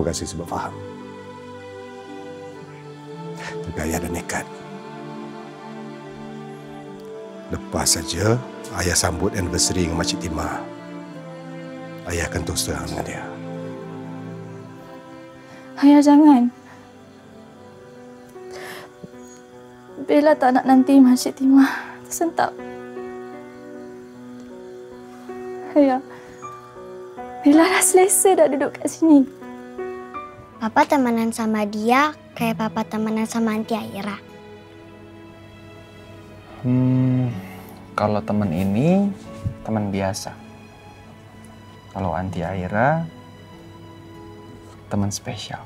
kasih sebab faham. Tapi ayah ada nekat. Lepas saja ayah sambut anniversary dengan Makcik Timah, ayah akan terus terang dengan dia. Ayah jangan. Bella tak nak nanti Makcik Timah tersentap. Ayah, Bella dah selesa dah duduk kat sini. Papa temenan sama dia kayak papa temenan sama Aunty Aira. Kalau teman ini teman biasa. Kalau Aunty Aira teman spesial.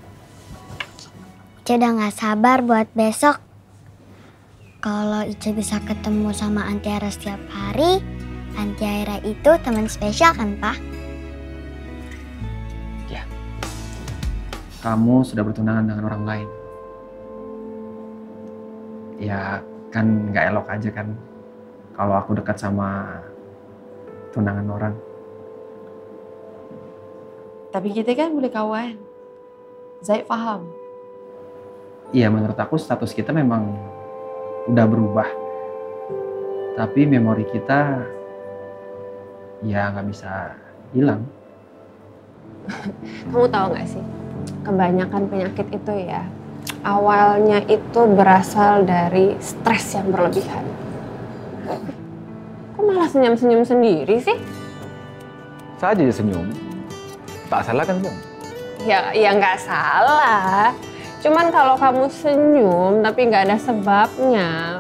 Ica udah gak sabar buat besok. Kalau Ica bisa ketemu sama Aunty Aira setiap hari, Aunty Aira itu teman spesial kan, Pak? Ya. Kamu sudah bertunangan dengan orang lain. Ya, kan nggak elok aja kan kalau aku dekat sama tunangan orang. Tapi kita kan boleh kawan. Zaid faham. Iya, menurut aku status kita memang udah berubah. Tapi memori kita ya nggak bisa hilang. Kamu tahu nggak sih, kebanyakan penyakit itu ya awalnya itu berasal dari stres yang berlebihan. Kok malah senyum-senyum sendiri sih? Saja senyum. Tak salah kan, Bang? Ya nggak salah. Cuman kalau kamu senyum tapi nggak ada sebabnya,